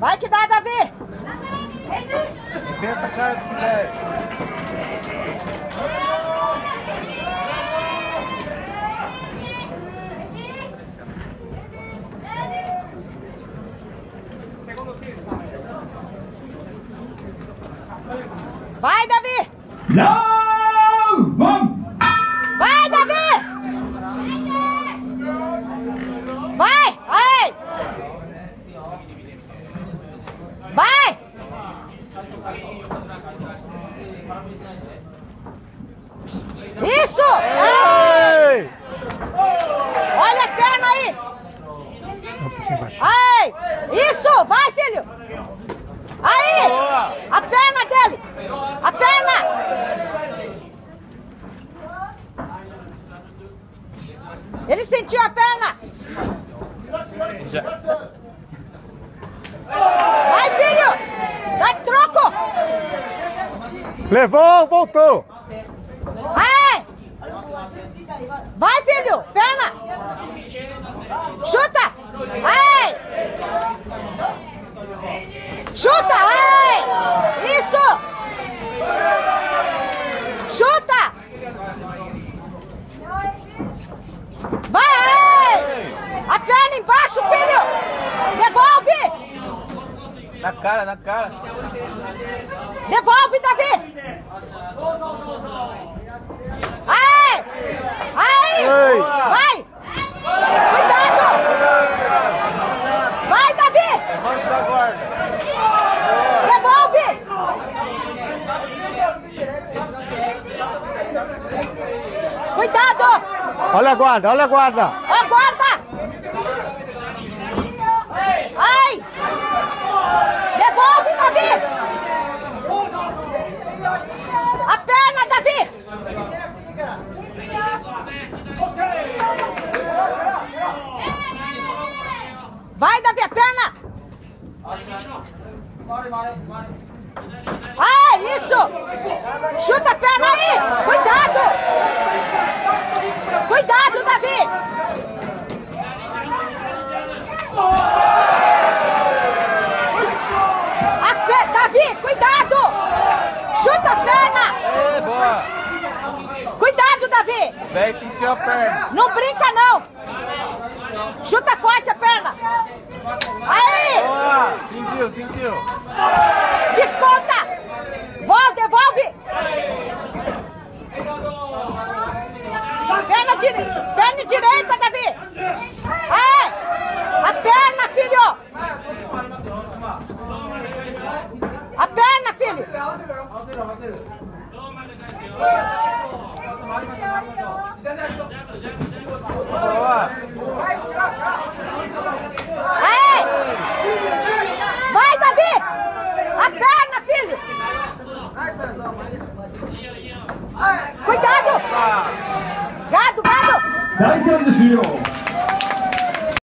Vai que dá, Davi! Inventa a cara desse velho. Vai, Davi! Não! Vamos! Vai, Davi! Vai! Vai! Vai! Isso! Ei! Olha a perna aí! Ai! Isso! Vai, filho! Aí! A perna dele! A perna! Ele sentiu a perna! Vai, filho! Dá troco! Levou, voltou. Vai! Vai, filho! Perna! Chuta! Vai! Chuta! Vai! Isso! Chuta! Vai! A perna embaixo, filho! Devolve! Na cara, na cara. Devolve, Davi! Aí! Aí! Ei. Vai! Cuidado! Vai, Davi! Avança a guarda. Devolve! Cuidado! Olha a guarda, olha a guarda. Ó, guarda! Ai! Devolve, Davi! A perna, Davi! Vai, Davi, a perna! Ai, isso! Chuta a perna aí! Cuidado! Cuidado, Davi! Davi, cuidado! Chuta a perna! É, boa. Cuidado, Davi! Véi, sentiu a perna. Não brinca, não! Chuta forte a perna! Aí! Boa. Sentiu, sentiu. Desconta! Devolve! Perna direita, Davi! Aí! A perna, filho! A perna, filho! Boa. Aí! Vai, Davi! A perna, filho! Cuidado! Gado! 第1ラウンド終了